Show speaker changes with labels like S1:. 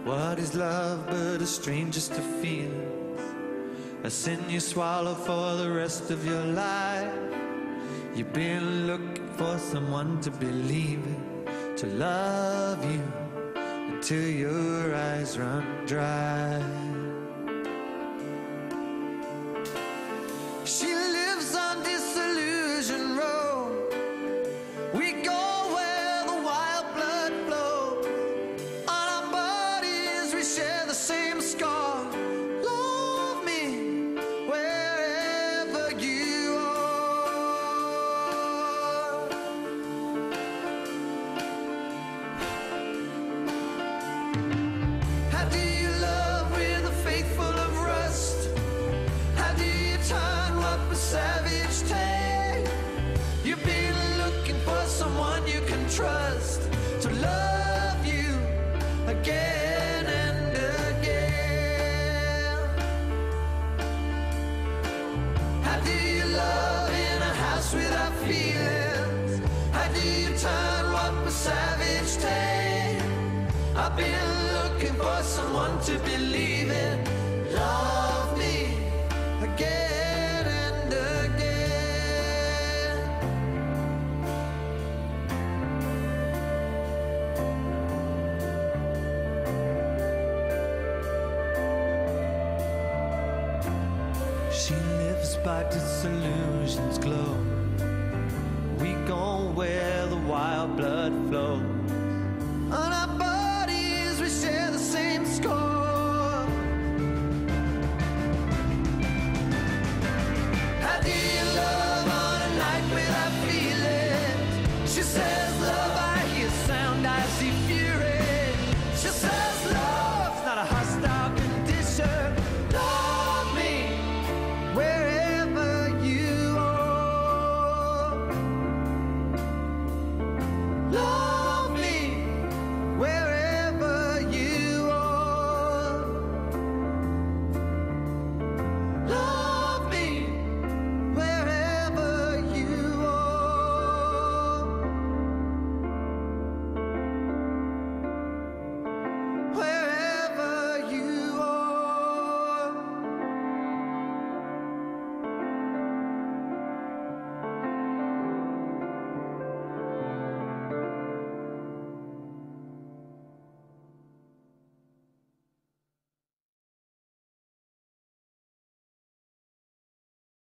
S1: What is love but a stranger's to feel? A sin you swallow for the rest of your life. You've been looking for someone to believe in, to love you until your eyes run dry. She lives on Disillusion Road. We go where the wild blood flows. On our bodies we share the same scar. Love me wherever you are. How do you love with a faith full of rust? How do you turn what was savage take? You've been looking for someone you can trust to love you again and again. How do you love in a house without feelings? How do you turn what was savage take? I've been looking for someone to believe in. Love me again and again. She lives by disillusion's glow. We go where the wild blood flows.